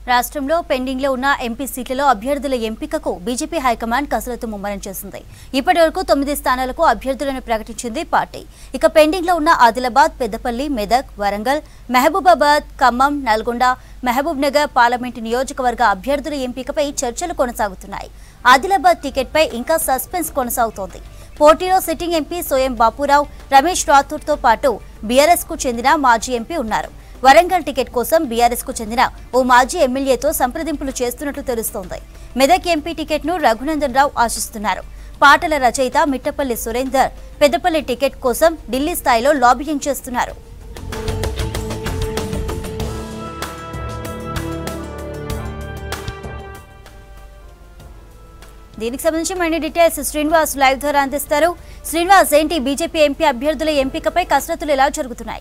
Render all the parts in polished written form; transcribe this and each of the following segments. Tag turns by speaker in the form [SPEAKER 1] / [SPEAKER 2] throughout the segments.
[SPEAKER 1] రాష్ట్రంలో పెండింగ్ లో ఉన్న ఎంపీ సీట్లలో అభ్యర్థుల ఎంపికకు బీజేపీ హైకమాండ్ కసరత్తు ముమ్మరం చేసింది. ఇప్పటివరకు 9 స్థానాలకు అభ్యర్థులను ప్రకటించింది పార్టీ. ఇక పెండింగ్ లో ఉన్న ఆదిలాబాద్, పెద్దపల్లి, మెదక్, వరంగల్, మహబూబాబాద్, ఖమ్మం, నల్గొండ, మహబూబ్ నగర్ పార్లమెంటు నియోజకవర్గ అభ్యర్థుల ఎంపికపై చర్చలు కొనసాగుతున్నాయి. ఆదిలాబాద్ టికెట్ పై ఇంకా సస్పెన్స్ కొనసాగుతోంది. పోటీలో సిట్టింగ్ ఎంపీ సోయం బాపురావు, రమేష్ రాథూర్ తో పాటు బీఆర్ఎస్ కు చెందిన మాజీ ఎంపీ ఉన్నారు. వరంగల్ టికెట్ కోసం బీఆర్ఎస్ కు చెందిన ఓ మాజీ ఎమ్మెల్యేతో సంప్రదింపులు చేస్తున్నట్లు తెలుస్తోంది. మెదక్ ఎంపీ టికెట్ ను రఘునందన్ రావు ఆశిస్తున్నారు. పాటల రచయిత మిట్టపల్లి సురేందర్ పెద్దపల్లి టికెట్ కోసం ఢిల్లీ స్థాయిలో లాబియింగ్ చేస్తున్నారు. దీనికి సంబంధించి మరిన్ని డీటెయిల్స్ శ్రీనివాస్ లైవ్ ద్వారా అందిస్తారు. శ్రీనివాస్, ఏంటి బీజేపీ ఎంపీ అభ్యర్థుల ఎంపికపై కసరత్తులు ఎలా జరుగుతున్నాయి?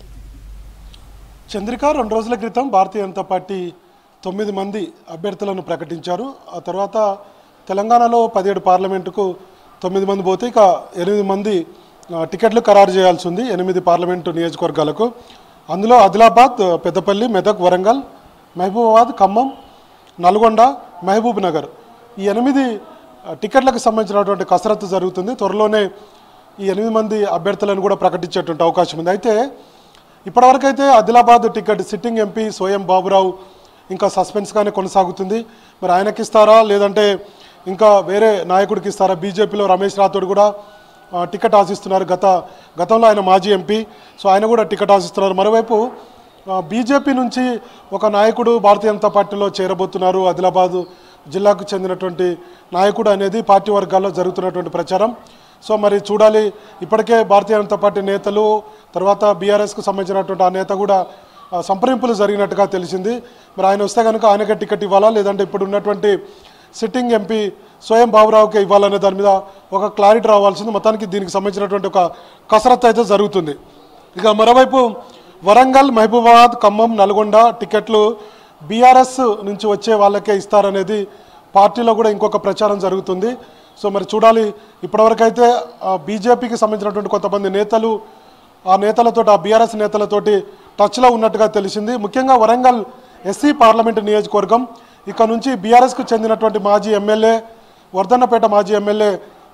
[SPEAKER 2] చంద్రిక, 2 రోజుల క్రితం భారతీయ జనతా పార్టీ 9 మంది అభ్యర్థులను ప్రకటించారు. ఆ తర్వాత తెలంగాణలో 17 పార్లమెంటుకు 9 మంది పోతే ఇక 8 మంది టికెట్లు ఖరారు చేయాల్సి ఉంది 8 పార్లమెంటు నియోజకవర్గాలకు. అందులో ఆదిలాబాద్, పెద్దపల్లి, మెదక్, వరంగల్, మహబూబాబాద్, ఖమ్మం, నల్గొండ, మహబూబ్ నగర్ ఈ 8 టికెట్లకు సంబంధించినటువంటి కసరత్తు జరుగుతుంది. త్వరలోనే ఈ 8 మంది అభ్యర్థులను కూడా ప్రకటించేటువంటి అవకాశం ఉంది. అయితే ఇప్పటివరకైతే Adilabad ticket sitting MP Soyam Baburao ఇంకా సస్పెన్స్గానే కొనసాగుతుంది. మరి ఆయనకి ఇస్తారా లేదంటే ఇంకా వేరే నాయకుడికి ఇస్తారా? బీజేపీలో రమేష్ రాథోడ్ కూడా టికెట్ ఆశిస్తున్నారు. గతంలో ఆయన మాజీ ఎంపీ, సో ఆయన కూడా టికెట్ ఆశిస్తున్నారు. మరోవైపు బీజేపీ నుంచి ఒక నాయకుడు భారతీయ జనతా పార్టీలో చేరబోతున్నారు. ఆదిలాబాద్ జిల్లాకు చెందినటువంటి నాయకుడు అనేది పార్టీ వర్గాల్లో జరుగుతున్నటువంటి ప్రచారం. సో మరి చూడాలి. ఇప్పటికే భారతీయ జనతా పార్టీ నేతలు, తర్వాత బీఆర్ఎస్కు సంబంధించినటువంటి ఆ నేత కూడా సంప్రదింపులు జరిగినట్టుగా తెలిసింది. మరి ఆయన వస్తే కనుక ఆయనకే టికెట్ ఇవ్వాలా లేదంటే ఇప్పుడు ఉన్నటువంటి సిట్టింగ్ ఎంపీ సోయం బాబురావుకే ఇవ్వాలనే దాని మీద ఒక క్లారిటీ రావాల్సింది. మొత్తానికి దీనికి సంబంధించినటువంటి ఒక కసరత్తు అయితే జరుగుతుంది. ఇక మరోవైపు వరంగల్, మహబూబాబాద్, ఖమ్మం, నల్గొండ టికెట్లు బీఆర్ఎస్ నుంచి వచ్చే వాళ్ళకే ఇస్తారనేది పార్టీలో కూడా ఇంకొక ప్రచారం జరుగుతుంది. సో మరి చూడాలి. ఇప్పటివరకైతే బీజేపీకి సంబంధించినటువంటి కొంతమంది నేతలు ఆ బీఆర్ఎస్ నేతలతోటి టచ్లో ఉన్నట్టుగా తెలిసింది. ముఖ్యంగా వరంగల్ ఎస్సీ పార్లమెంటు నియోజకవర్గం ఇక్కడ నుంచి బీఆర్ఎస్కు చెందినటువంటి మాజీ ఎమ్మెల్యే, వర్ధన్నపేట మాజీ ఎమ్మెల్యే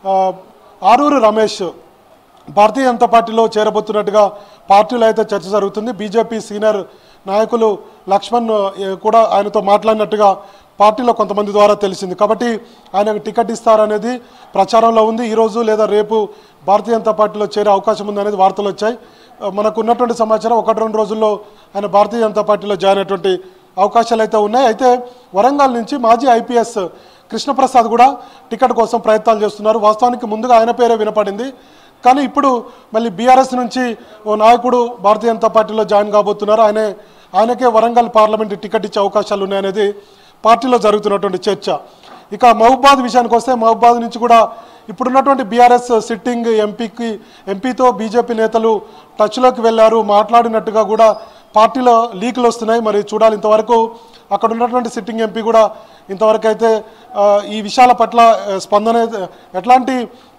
[SPEAKER 2] ఆరూరు రమేష్ భారతీయ జనతా పార్టీలో చేరబోతున్నట్టుగా పార్టీలో అయితే చర్చ జరుగుతుంది. బీజేపీ సీనియర్ నాయకులు లక్ష్మణ్ కూడా ఆయనతో మాట్లాడినట్టుగా పార్టీలో కొంతమంది ద్వారా తెలిసింది. కాబట్టి ఆయనకు టికెట్ ఇస్తారనేది ప్రచారంలో ఉంది. ఈరోజు లేదా రేపు భారతీయ జనతా పార్టీలో చేరే అవకాశం ఉందనేది వార్తలు వచ్చాయి. మనకు ఉన్నటువంటి సమాచారం 1-2 రోజుల్లో ఆయన భారతీయ జనతా పార్టీలో జాయిన్ అయ్యేటువంటి అవకాశాలు అయితే ఉన్నాయి. అయితే వరంగల్ నుంచి మాజీ ఐపీఎస్ కృష్ణప్రసాద్ కూడా టికెట్ కోసం ప్రయత్నాలు చేస్తున్నారు. వాస్తవానికి ముందుగా ఆయన పేరే వినపడింది. కానీ ఇప్పుడు మళ్ళీ బీఆర్ఎస్ నుంచి ఓ నాయకుడు భారతీయ జనతా పార్టీలో జాయిన్ కాబోతున్నారు. ఆయనకే వరంగల్ పార్లమెంట్ టికెట్ ఇచ్చే అవకాశాలు ఉన్నాయనేది పార్టీలో జరుగుతున్నటువంటి చర్చ. ఇక మహబూబాద్ విషయానికి వస్తే మహబూబాద్ నుంచి కూడా ఇప్పుడున్నటువంటి బీఆర్ఎస్ సిట్టింగ్ ఎంపీతో బీజేపీ నేతలు టచ్లోకి వెళ్ళారు, మాట్లాడినట్టుగా కూడా పార్టీలో లీకులు వస్తున్నాయి. మరి చూడాలి. ఇంతవరకు అక్కడ ఉన్నటువంటి సిట్టింగ్ ఎంపీ కూడా ఇంతవరకు అయితే ఈ విషయాల పట్ల స్పందన ఎట్లాంటి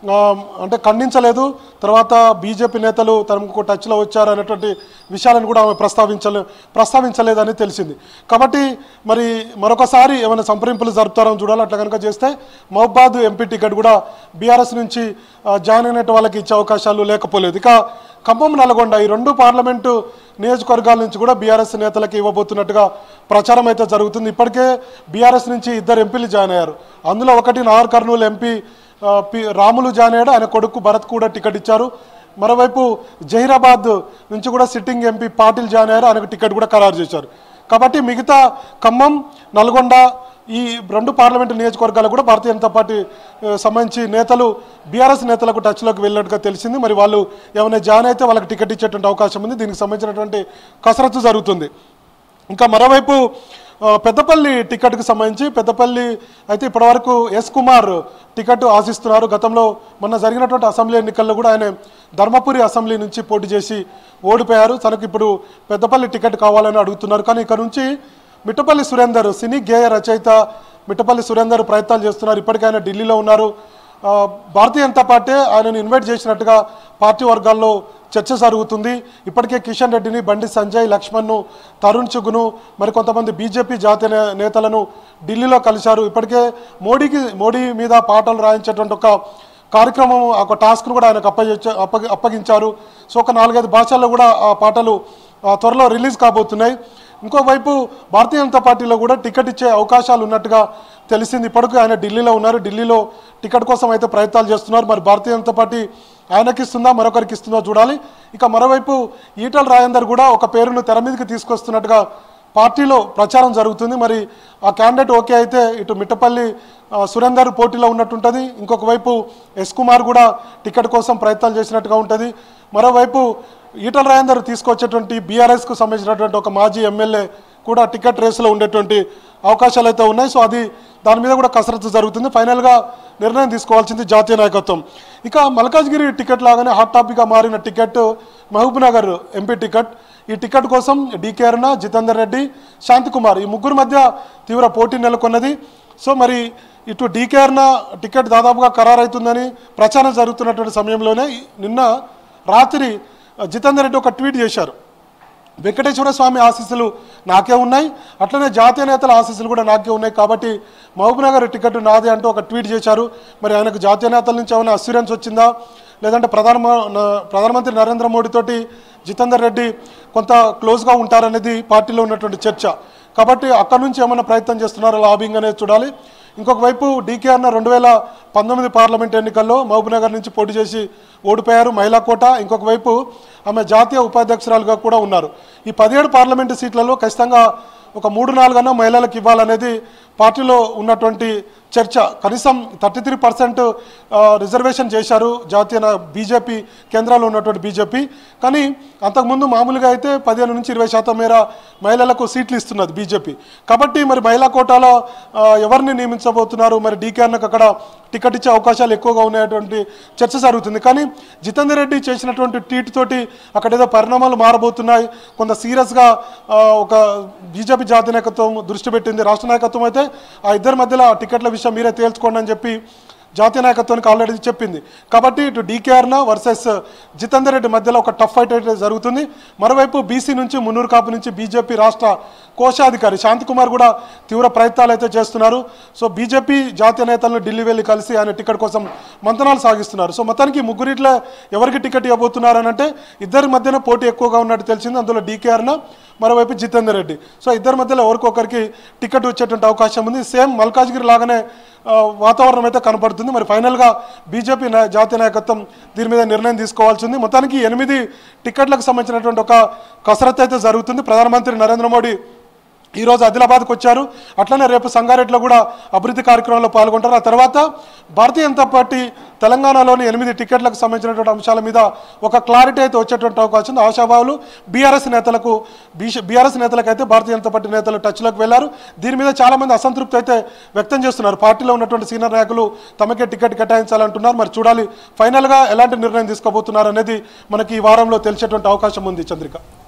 [SPEAKER 2] అంటే ఖండించలేదు. తర్వాత బీజేపీ నేతలు తనకు టచ్లో వచ్చారు అనేటువంటి విషయాలను కూడా ఆమె ప్రస్తావించలేదని తెలిసింది. కాబట్టి మరి మరొకసారి ఏమైనా సంప్రదింపులు జరుపుతారని చూడాలి. అట్లా కనుక చేస్తే మహబూబాద్ ఎంపీ టికెట్ కూడా బీఆర్ఎస్ నుంచి జాయిన్ అయినట్టు వాళ్ళకి ఇచ్చే అవకాశాలు లేకపోలేదు. ఇక ఖమ్మం, నల్గొండ ఈ 2 పార్లమెంటు నియోజకవర్గాల నుంచి కూడా బీఆర్ఎస్ నేతలకు ఇవ్వబోతున్నట్టుగా ప్రచారం అయితే జరుగుతుంది. ఇప్పటికే బీఆర్ఎస్ నుంచి 2 ఎంపీలు జాయిన్ అయ్యారు. అందులో ఒకటి Nagarkurnool MP Ramulu join అయ్యాడు. ఆయన కొడుకు భరత్ కూడా టికెట్ ఇచ్చారు. మరోవైపు జహీరాబాద్ నుంచి కూడా సిట్టింగ్ ఎంపీ పాటిల్ జాయిన్ అయ్యారు. ఆయనకు టికెట్ కూడా ఖరారు చేశారు. కాబట్టి మిగతా ఖమ్మం, నల్గొండ ఈ 2 పార్లమెంటు నియోజకవర్గాలు కూడా భారతీయ జనతా పార్టీ సంబంధించి నేతలు బీఆర్ఎస్ నేతలకు టచ్లోకి వెళ్ళినట్టుగా తెలిసింది. మరి వాళ్ళు ఏమైనా జాయిన్ అయితే వాళ్ళకి టికెట్ ఇచ్చేటువంటి అవకాశం ఉంది. దీనికి సంబంధించినటువంటి కసరత్తు జరుగుతుంది. ఇంకా మరోవైపు పెద్దపల్లి టికెట్కు సంబంధించి పెద్దపల్లి అయితే ఇప్పటివరకు ఎస్ కుమార్ టికెట్ ఆశిస్తున్నారు. గతంలో మొన్న జరిగినటువంటి అసెంబ్లీ ఎన్నికల్లో కూడా ఆయన ధర్మపురి అసెంబ్లీ నుంచి పోటీ చేసి ఓడిపోయారు. తనకు ఇప్పుడు పెద్దపల్లి టికెట్ కావాలని అడుగుతున్నారు. కానీ ఇక్కడ నుంచి మిట్టపల్లి సురేందర్ సినీ గేయ రచయిత మిట్టపల్లి సురేందర్ ప్రయత్నాలు చేస్తున్నారు. ఇప్పటికైనా ఢిల్లీలో ఉన్నారు. భారతీయ జనతా పార్టీ ఆయనను ఇన్వైట్ చేసినట్టుగా పార్టీ వర్గాల్లో చర్చ జరుగుతుంది. ఇప్పటికే కిషన్ రెడ్డిని, బండి సంజయ్, లక్ష్మణ్ను, తరుణ్ చుగ్ను, మరి కొంతమంది బీజేపీ జాతీయ నేతలను ఢిల్లీలో కలిశారు. ఇప్పటికే మోడీ మీద పాటలు రాయించేటువంటి ఒక కార్యక్రమం, ఒక టాస్క్ను కూడా ఆయనకు అప్పగించారు. సో ఒక 4-5 భాషల్లో కూడా ఆ పాటలు త్వరలో రిలీజ్ కాబోతున్నాయి. ఇంకోవైపు భారతీయ జనతా పార్టీలో కూడా టికెట్ ఇచ్చే అవకాశాలు ఉన్నట్టుగా తెలిసింది. ఇప్పటికీ ఆయన ఢిల్లీలో ఉన్నారు. ఢిల్లీలో టికెట్ కోసం అయితే ప్రయత్నాలు చేస్తున్నారు. మరి భారతీయ జనతా పార్టీ ఆయనకి ఇస్తుందా, మరొకరికి ఇస్తుందో చూడాలి. ఇక మరోవైపు ఈటల రాజేందర్ కూడా ఒక పేరును తెర మీదకి తీసుకొస్తున్నట్టుగా పార్టీలో ప్రచారం జరుగుతుంది. మరి ఆ క్యాండిడేట్ ఓకే అయితే ఇటు మిట్టపల్లి సురేందర్ పోటీలో ఉన్నట్టుంటుంది. ఇంకొక వైపు ఎస్ కుమార్ కూడా టికెట్ కోసం ప్రయత్నాలు చేసినట్టుగా ఉంటుంది. మరోవైపు ఈటల రాజేందర్ తీసుకొచ్చేటువంటి బీఆర్ఎస్కు సంబంధించినటువంటి ఒక మాజీ ఎమ్మెల్యే కూడా టికెట్ రేసులో ఉండేటువంటి అవకాశాలు అయితే ఉన్నాయి. సో దాని మీద కూడా కసరత్తు జరుగుతుంది. ఫైనల్గా నిర్ణయం తీసుకోవాల్సింది జాతీయ నాయకత్వం. ఇక మల్కాజ్గిరి టికెట్ లాగానే హాట్ టాపిక్గా మారిన టికెట్ మహబూబ్నగర్ ఎంపీ టికెట్. ఈ టికెట్ కోసం డీకే అరుణ, జితేందర్ రెడ్డి, శాంతికుమార్ ఈ ముగ్గురు మధ్య తీవ్ర పోటీ నెలకొన్నది. సో మరి ఇటు డీకే అరుణ టికెట్ దాదాపుగా ఖరారైతుందని ప్రచారం జరుగుతున్నటువంటి సమయంలోనే నిన్న రాత్రి జితేందర్ రెడ్డి ఒక ట్వీట్ చేశారు. వెంకటేశ్వర స్వామి ఆశీస్సులు నాకే ఉన్నాయి, అట్లనే జాతీయ నేతల ఆశీస్సులు కూడా నాకే ఉన్నాయి, కాబట్టి మహబూబ్నగర్ టికెట్ నాదే అంటూ ఒక ట్వీట్ చేశారు. మరి ఆయనకు జాతీయ నేతల నుంచి ఏమైనా అస్యూరెన్స్ వచ్చిందా, లేదంటే ప్రధానమంత్రి నరేంద్ర మోడీతోటి జితేందర్ రెడ్డి కొంత క్లోజ్గా ఉంటారనేది పార్టీలో ఉన్నటువంటి చర్చ. కాబట్టి అక్కడి నుంచి ఏమైనా ప్రయత్నం చేస్తున్నారో లాబింగ్ అనేది చూడాలి. ఇంకొక వైపు డీకే అన్న 2019 పార్లమెంట్ ఎన్నికల్లో మహబూబ్నగర్ నుంచి పోటీ చేసి ఓడిపోయారు, మహిళా కోట. ఇంకొక వైపు ఆమె జాతీయ ఉపాధ్యక్షురాలుగా కూడా ఉన్నారు. ఈ 17 పార్లమెంటు సీట్లలో ఖచ్చితంగా ఒక 3-4 అన్న మహిళలకు ఇవ్వాలనేది పార్టీలో ఉన్నటువంటి చర్చ. కనీసం 33% రిజర్వేషన్ చేశారు జాతీయ బీజేపీ, కేంద్రంలో ఉన్నటువంటి బీజేపీ. కానీ అంతకుముందు మామూలుగా అయితే 15 నుంచి 20% మేర మహిళలకు సీట్లు ఇస్తున్నది బీజేపీ. కాబట్టి మరి మహిళా కోటాలో ఎవరిని నియమించబోతున్నారు, మరి డీకే అన్నకు అక్కడ టికెట్ ఇచ్చే అవకాశాలు ఎక్కువగా ఉన్నటువంటి చర్చ జరుగుతుంది. కానీ జితేందర్ రెడ్డి చేసినటువంటి ట్వీట్ తోటి అక్కడ ఏదో పరిణామాలు మారబోతున్నాయి, కొంత సీరియస్గా ఒక బీజేపీ జాతీయ నాయకత్వం దృష్టి పెట్టింది. రాష్ట్ర నాయకత్వం అయితే ఆ ఇద్దరి మధ్యలో టికెట్ల విషయం మీరే తేల్చుకోండి అని చెప్పి జాతీయ నాయకత్వానికి ఆల్రెడీ చెప్పింది. కాబట్టి ఇటు డీకే అరుణ వర్సెస్ జితేందర్ రెడ్డి మధ్యలో ఒక టఫ్ ఫైట్ అయితే జరుగుతుంది. మరోవైపు బీసీ నుంచి, మున్నూరు కాపు నుంచి బీజేపీ రాష్ట్ర కోశాధికారి శాంతికుమార్ కూడా తీవ్ర ప్రయత్నాలు అయితే చేస్తున్నారు. సో బీజేపీ జాతీయ నేతలను ఢిల్లీ వెళ్ళి కలిసి ఆయన టికెట్ కోసం మంతనాలు సాగిస్తున్నారు. సో మొత్తానికి ముగ్గురిట్లో ఎవరికి టికెట్ ఇవ్వబోతున్నారు అని అంటే ఇద్దరి మధ్యన పోటీ ఎక్కువగా ఉన్నట్టు తెలిసింది. అందులో డీకే అరుణ, మరోవైపు జితేందర్ రెడ్డి. సో ఇద్దరి మధ్యలో ఎవరికొకరికి టికెట్ వచ్చేటువంటి అవకాశం ఉంది. సేమ్ మల్కాజ్గిరి లాగానే వాతావరణం అయితే కనపడుతుంది. మరి ఫైనల్గా బీజేపీ జాతీయ నాయకత్వం దీని మీద నిర్ణయం తీసుకోవాల్సి ఉంది. మొత్తానికి 8 టికెట్లకు సంబంధించినటువంటి ఒక కసరత్తు అయితే జరుగుతుంది. ప్రధానమంత్రి నరేంద్ర మోడీ ఈరోజు ఆదిలాబాద్కు వచ్చారు. అట్లనే రేపు సంగారెడ్డిలో కూడా అభివృద్ధి కార్యక్రమంలో పాల్గొంటారు. ఆ తర్వాత భారతీయ జనతా పార్టీ తెలంగాణలోని 8 టికెట్లకు సంబంధించినటువంటి అంశాల మీద ఒక క్లారిటీ అయితే వచ్చేటువంటి అవకాశం ఉంది. ఆశాభావులు బీఆర్ఎస్ నేతలకైతే భారతీయ జనతా పార్టీ నేతలు టచ్లోకి వెళ్లారు. దీని మీద చాలామంది అసంతృప్తి అయితే వ్యక్తం చేస్తున్నారు. పార్టీలో ఉన్నటువంటి సీనియర్ నాయకులు తమకే టికెట్ కేటాయించాలంటున్నారు. మరి చూడాలి ఫైనల్గా ఎలాంటి నిర్ణయం తీసుకోబోతున్నారు అనేది మనకి ఈ వారంలో తెలిసేటువంటి అవకాశం ఉంది. చంద్రిక.